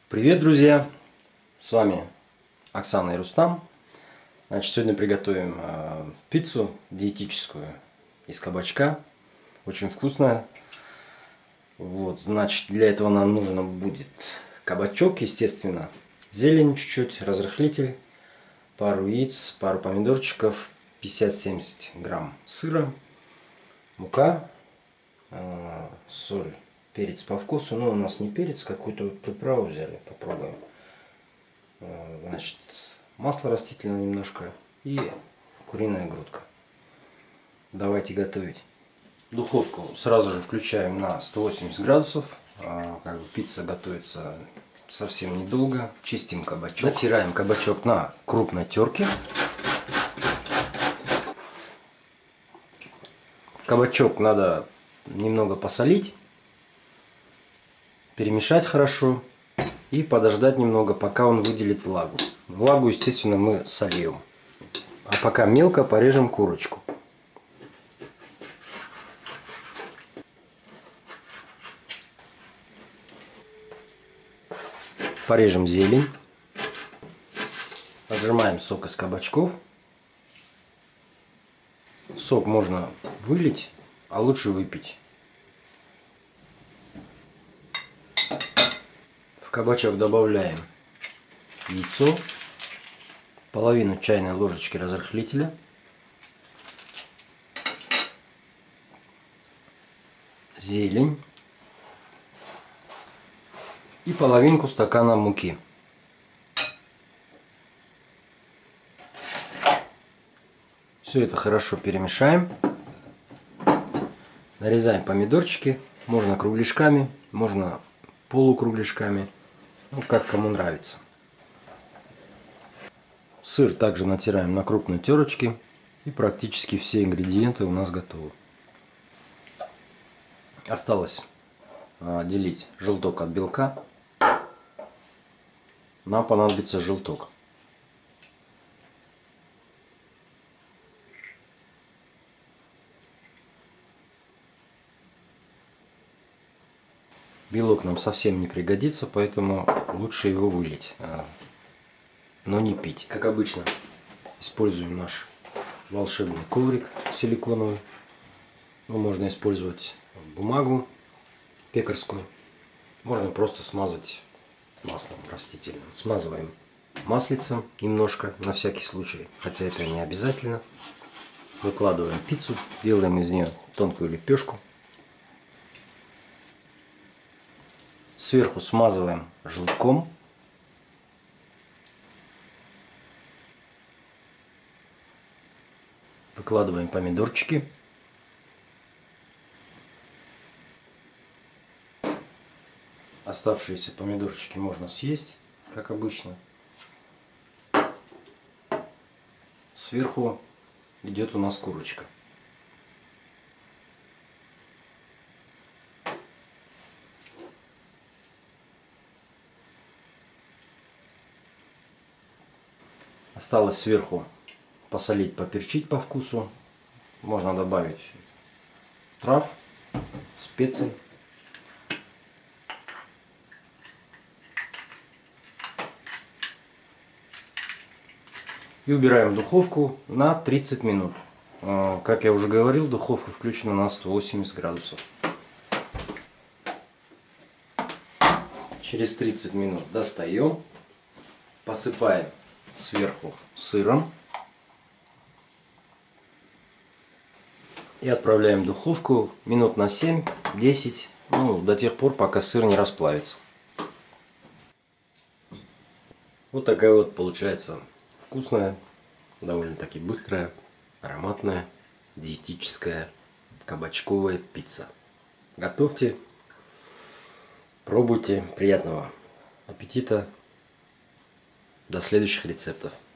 Привет, друзья! С вами Оксана и Рустам. Значит, сегодня приготовим пиццу диетическую из кабачка. Очень вкусная. Вот, значит, для этого нам нужно будет кабачок, естественно, зелень чуть-чуть, разрыхлитель, пару яиц, пару помидорчиков, 50-70 грамм сыра, мука, соль, перец по вкусу. Но у нас не перец, какую-то приправу взяли, попробуем. Значит, масло растительное немножко и куриная грудка. Давайте готовить. Духовку сразу же включаем на 180 градусов. Как бы пицца готовится совсем недолго. Чистим кабачок. Натираем кабачок на крупной терке. Кабачок надо немного посолить, перемешать хорошо и подождать немного, пока он выделит влагу. Влагу, естественно, мы сольем. А пока мелко порежем курочку. Порежем зелень. Отжимаем сок из кабачков. Сок можно вылить, а лучше выпить. В кабачок добавляем яйцо, половину чайной ложечки разрыхлителя, зелень и половинку стакана муки. Все это хорошо перемешаем. Нарезаем помидорчики, можно кругляшками, можно полукругляшками, ну, как кому нравится. Сыр также натираем на крупной терочке, и практически все ингредиенты у нас готовы. Осталось отделить желток от белка. Нам понадобится желток. Белок нам совсем не пригодится, поэтому лучше его вылить, но не пить. Как обычно, используем наш волшебный коврик силиконовый. Ну, можно использовать бумагу пекарскую. Можно просто смазать маслом растительным. Смазываем маслицем немножко, на всякий случай, хотя это не обязательно. Выкладываем пиццу, делаем из нее тонкую лепешку. Сверху смазываем желтком. Выкладываем помидорчики. Оставшиеся помидорчики можно съесть, как обычно. Сверху идет у нас курочка. Осталось сверху посолить, поперчить по вкусу. Можно добавить трав, специй. И убираем в духовку на 30 минут. Как я уже говорил, духовка включена на 180 градусов. Через 30 минут достаем, посыпаем сверху сыром и отправляем в духовку минут на 7-10, ну, до тех пор, пока сыр не расплавится. Вот такая вот получается вкусная, довольно-таки быстрая, ароматная, диетическая кабачковая пицца. Готовьте, пробуйте, приятного аппетита. До следующих рецептов.